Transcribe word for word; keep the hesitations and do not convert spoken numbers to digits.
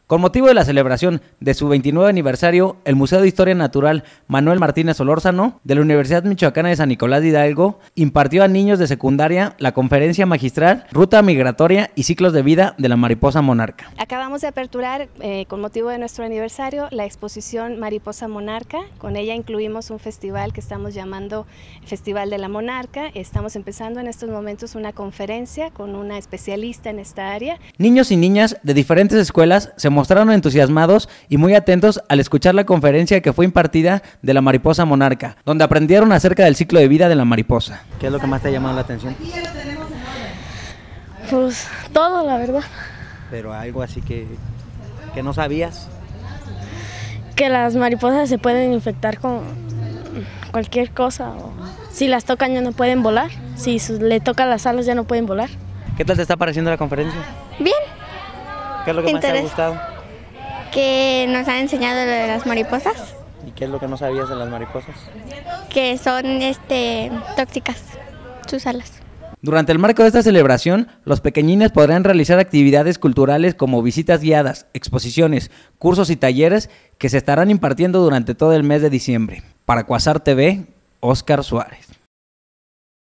Con motivo de la celebración de su veintinueve aniversario, el Museo de Historia Natural Manuel Martínez Solórzano de la Universidad Michoacana de San Nicolás de Hidalgo impartió a niños de secundaria la conferencia magistral Ruta Migratoria y Ciclos de Vida de la Mariposa Monarca. Acabamos de aperturar, eh, con motivo de nuestro aniversario, la exposición Mariposa Monarca. Con ella incluimos un festival que estamos llamando Festival de la Monarca. Estamos empezando en estos momentos una conferencia con una especialista en esta área. Niños y niñas de diferentes escuelas se mostraron entusiasmados y muy atentos al escuchar la conferencia que fue impartida de la Mariposa Monarca, donde aprendieron acerca del ciclo de vida de la mariposa. ¿Qué es lo que más te ha llamado la atención? Pues todo, la verdad. Pero algo así que, que no sabías. Que las mariposas se pueden infectar con cualquier cosa. O si las tocan ya no pueden volar. Si le tocan las alas ya no pueden volar. ¿Qué tal te está pareciendo la conferencia? Bien. ¿Qué es lo que más te ha gustado? Que nos han enseñado lo de las mariposas. ¿Y qué es lo que no sabías de las mariposas? Que son este, tóxicas, sus alas. Durante el marco de esta celebración, los pequeñines podrán realizar actividades culturales como visitas guiadas, exposiciones, cursos y talleres que se estarán impartiendo durante todo el mes de diciembre. Para Cuasar T V, Óscar Suárez.